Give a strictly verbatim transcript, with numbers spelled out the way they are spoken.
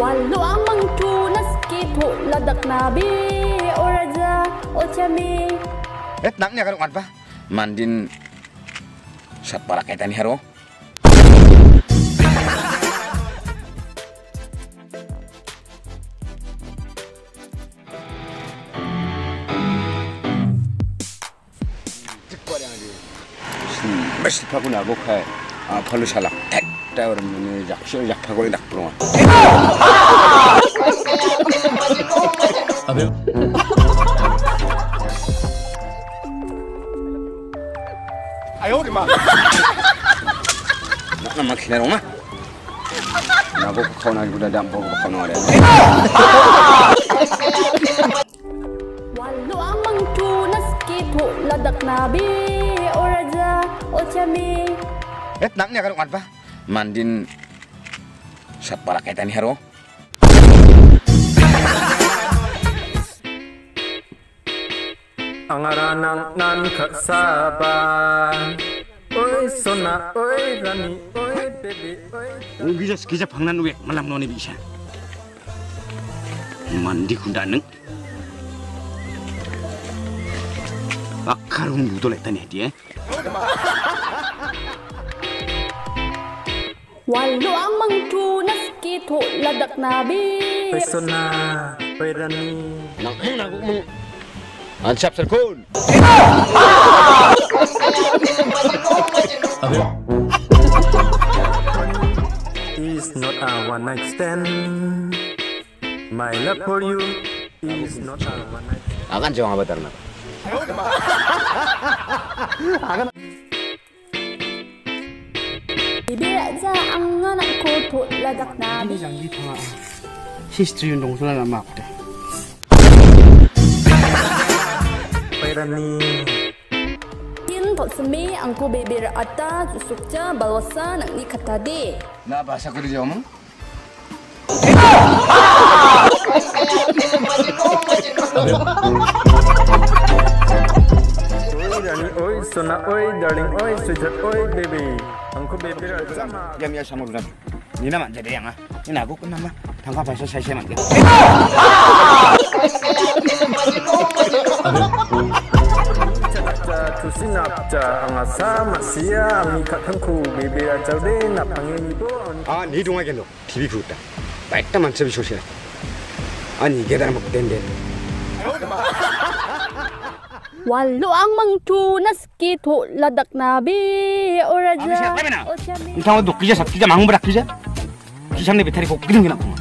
Walu amang tunas kitu ladak nabi oraja ochami. Eh, naknya kan apa? Mandin sat para kaitan hero. Best paku nago kai. Ah, palu salak. Tek, tek orang ini jak, jak paku ini dak peluang. Ayo di mana? Nak nama kira rumah? Nago kau nak udah dampo kau nak ada. Walu amang tunas kitu ladak nabi oraja ochami. Eh, naknya kan apa? Mandin sat para kaitan hero. Angaranang nan kasaban. Oi sona, oi rani, oi baby, oi. Ungisa skisa pangnan wek malam noni bisa. Mandi kundaneng. Akarung budol etani dia. Walu amang tunas kitu ladak nabi. Oi sona, oi rani. Nak mung nak mung. Ansap serkun. Is not a one night stand. My love for you is not a one night stand. Akan jawab apa ternak? Bibira za ang anak ko to ladak nabi. 장기 통화 히스토리 운동 소라나 막대. Oi rani. Yin tot semi ang ko bibira ata susukja balwasa nang ni katadi. Na bahasa ko di jawab. Oi rani, oi sona, oi darling, oi sweetheart, oi baby. Angko baby sama. Jam ya sama bulan. Ini nama jadi yang ah. Ini aku kan nama. Tangkap bahasa saya saya mangga. Tusinapja angasa masia mikat tangku baby ajaude napange ibo. 아, 네 동아겠노. 티비 그렇다. 빨다만 접이 소시라. 아니, 이게 다른 뭐 댄데. Walu amang tunas kitu ladak nabi oraja ochami. 이 상황도 기자 삽 기자 망부라 기자. 기장내 배탈이 꼭 그런 게 나.